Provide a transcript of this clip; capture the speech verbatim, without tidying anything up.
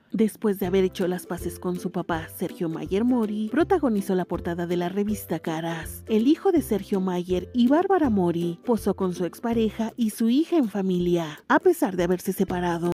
Después de haber hecho las paces con su papá, Sergio Mayer Mori, protagonizó la portada de la revista Caras. El hijo de Sergio Mayer y Bárbara Mori posó con su expareja y su hija en familia, a pesar de haberse separado.